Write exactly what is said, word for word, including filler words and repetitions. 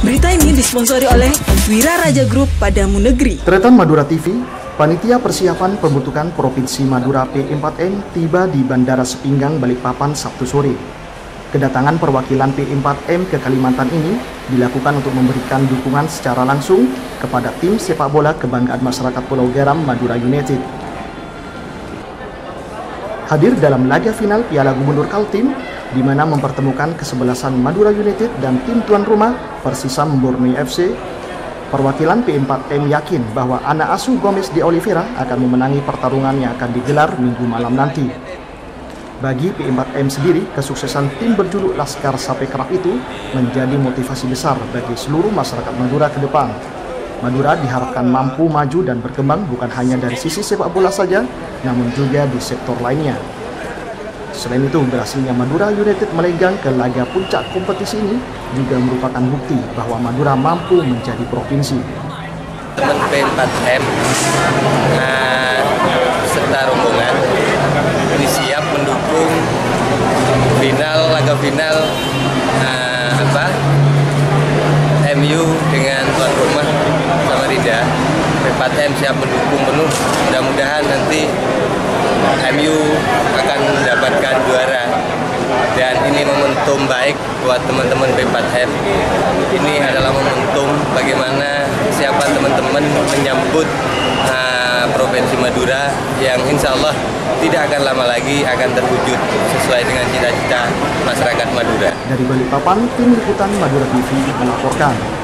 Berita ini disponsori oleh Wira Raja Group Padamu Negeri. Tretan Madura T V, Panitia Persiapan Pembentukan Provinsi Madura P empat M tiba di Bandara Sepinggang, Balikpapan Sabtu sore. Kedatangan perwakilan P empat M ke Kalimantan ini dilakukan untuk memberikan dukungan secara langsung kepada tim sepak bola kebanggaan masyarakat Pulau Garam Madura United. Hadir dalam laga final Piala Gubernur Kaltim, di mana mempertemukan kesebelasan Madura United dan tim tuan rumah Persisam Borneo F C. Perwakilan P empat M yakin bahwa anak asuh Gomez de Oliveira akan memenangi pertarungan yang akan digelar minggu malam nanti. Bagi P empat M sendiri, kesuksesan tim berjuluk Laskar Sape Kerap itu menjadi motivasi besar bagi seluruh masyarakat Madura ke depan. Madura diharapkan mampu maju dan berkembang bukan hanya dari sisi sepak bola saja, namun juga di sektor lainnya. Selain itu, berhasilnya Madura United melenggang ke laga puncak kompetisi ini juga merupakan bukti bahwa Madura mampu menjadi provinsi. Teman P empat M uh, serta rombongan ini siap mendukung final laga final uh, apa M U dengan tuan rumah Samarinda. P empat M siap mendukung penuh. Mudah-mudahan nanti M U akan mendapatkan juara, dan ini momentum baik buat teman-teman P empat M. Ini adalah momentum bagaimana siapa teman-teman menyambut uh, Provinsi Madura yang insya Allah tidak akan lama lagi akan terwujud sesuai dengan cita-cita masyarakat Madura. Dari Balikpapan, tim liputan Madura T V melaporkan.